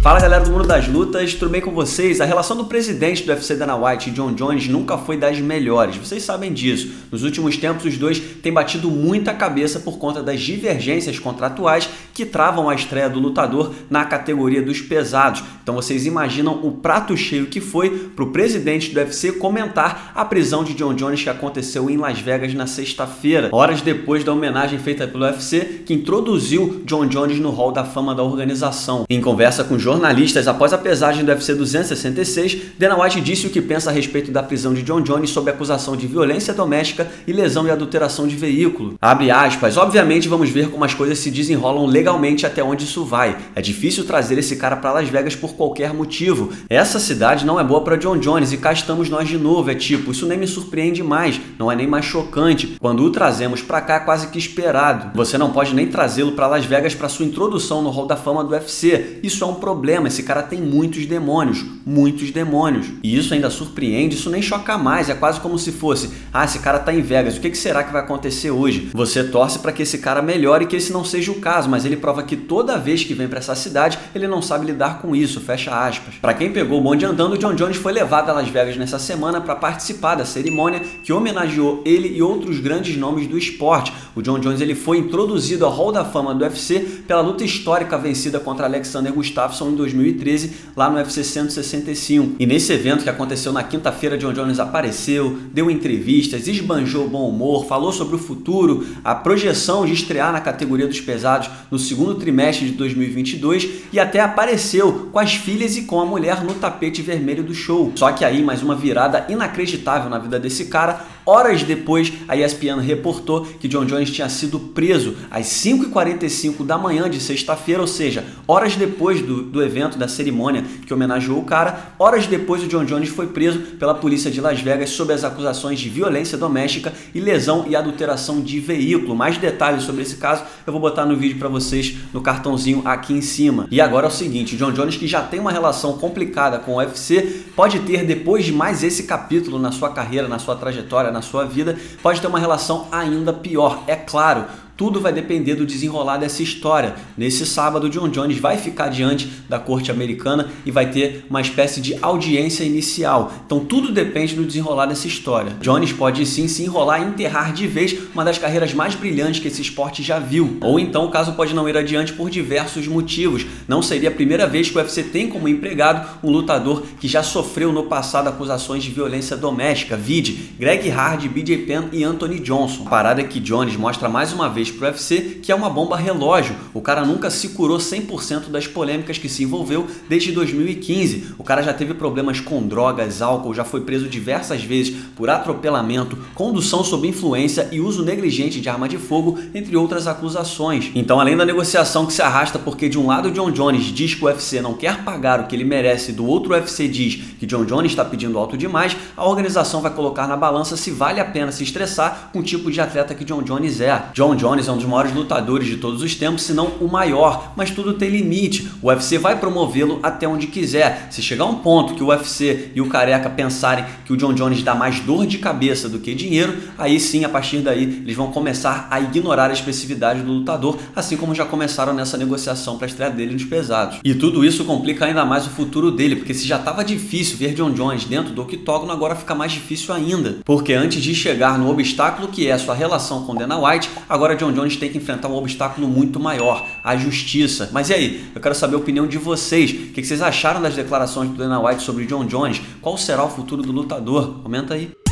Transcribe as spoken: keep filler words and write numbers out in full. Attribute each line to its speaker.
Speaker 1: Fala galera do mundo das lutas, tudo bem com vocês? A relação do presidente do U F C Dana White e Jon Jones nunca foi das melhores, vocês sabem disso. Nos últimos tempos os dois têm batido muita cabeça por conta das divergências contratuais que travam a estreia do lutador na categoria dos pesados. Então vocês imaginam o prato cheio que foi para o presidente do U F C comentar a prisão de Jon Jones que aconteceu em Las Vegas na sexta-feira, horas depois da homenagem feita pelo U F C que introduziu Jon Jones no hall da fama da organização. Em conversa com jornalistas após a pesagem do U F C duzentos e sessenta e seis, Dana White disse o que pensa a respeito da prisão de Jon Jones sob acusação de violência doméstica e lesão e adulteração de veículo. Abre aspas, obviamente vamos ver como as coisas se desenrolam legalmente até onde isso vai. É difícil trazer esse cara para Las Vegas por qualquer motivo. Essa cidade não é boa para Jon Jones e cá estamos nós de novo. É tipo, isso nem me surpreende mais, não é nem mais chocante. Quando o trazemos para cá é quase que esperado. Você não pode nem trazê-lo para Las Vegas para sua introdução no hall da fama do U F C. Isso é um problema, esse cara tem muitos demônios, muitos demônios. E isso ainda surpreende, isso nem choca mais, é quase como se fosse, ah, esse cara tá em Vegas, o que será que vai acontecer hoje? Você torce para que esse cara melhore e que esse não seja o caso, mas ele prova que toda vez que vem para essa cidade, ele não sabe lidar com isso, fecha aspas. Para quem pegou o bonde andando, Jon Jones foi levado a Las Vegas nessa semana para participar da cerimônia que homenageou ele e outros grandes nomes do esporte. O Jon Jones ele foi introduzido ao hall da fama do U F C pela luta histórica vencida contra Alexander Gustafsson em dois mil e treze, lá no U F C cento e sessenta e cinco. E nesse evento que aconteceu na quinta-feira, Jon Jones apareceu, deu entrevistas, esbanjou bom humor, falou sobre o futuro, a projeção de estrear na categoria dos pesados no segundo trimestre de dois mil e vinte e dois e até apareceu com as filhas e com a mulher no tapete vermelho do show. Só que aí, mais uma virada inacreditável na vida desse cara. Horas depois, a E S P N reportou que Jon Jones tinha sido preso às cinco e quarenta e cinco da manhã de sexta-feira, ou seja, horas depois do, do evento, da cerimônia que homenageou o cara, horas depois o Jon Jones foi preso pela polícia de Las Vegas sob as acusações de violência doméstica e lesão e adulteração de veículo. Mais detalhes sobre esse caso eu vou botar no vídeo para vocês no cartãozinho aqui em cima. E agora é o seguinte, o Jon Jones, que já tem uma relação complicada com o U F C, pode ter, depois de mais esse capítulo na sua carreira, na sua trajetória, na sua vida, pode ter uma relação ainda pior, é claro. Tudo vai depender do desenrolar dessa história. Nesse sábado, Jon Jones vai ficar diante da corte americana e vai ter uma espécie de audiência inicial. Então tudo depende do desenrolar dessa história. Jones pode sim se enrolar e enterrar de vez uma das carreiras mais brilhantes que esse esporte já viu. Ou então o caso pode não ir adiante por diversos motivos. Não seria a primeira vez que o U F C tem como empregado um lutador que já sofreu no passado acusações de violência doméstica. Vide Greg Hardy, B J Penn e Anthony Johnson. A parada é que Jones mostra mais uma vez pro U F C que é uma bomba relógio. O cara nunca se curou cem por cento das polêmicas que se envolveu desde dois mil e quinze. O cara já teve problemas com drogas, álcool, já foi preso diversas vezes por atropelamento, condução sob influência e uso negligente de arma de fogo, entre outras acusações. Então, além da negociação que se arrasta porque de um lado Jon Jones diz que o U F C não quer pagar o que ele merece, do outro o U F C diz que Jon Jones está pedindo alto demais, a organização vai colocar na balança se vale a pena se estressar com o tipo de atleta que Jon Jones é. Jon Jones é um dos maiores lutadores de todos os tempos, se não o maior, mas tudo tem limite. O U F C vai promovê-lo até onde quiser. Se chegar um ponto que o U F C e o Careca pensarem que o Jon Jones dá mais dor de cabeça do que dinheiro, aí sim, a partir daí, eles vão começar a ignorar a expressividade do lutador, assim como já começaram nessa negociação para a estreia dele nos pesados. E tudo isso complica ainda mais o futuro dele, porque se já estava difícil ver Jon Jones dentro do octógono, agora fica mais difícil ainda. Porque antes de chegar no obstáculo que é a sua relação com Dana White, agora Jon Jones tem que enfrentar um obstáculo muito maior, a justiça. Mas e aí? Eu quero saber a opinião de vocês. O que vocês acharam das declarações do Dana White sobre Jon Jones? Qual será o futuro do lutador? Comenta aí.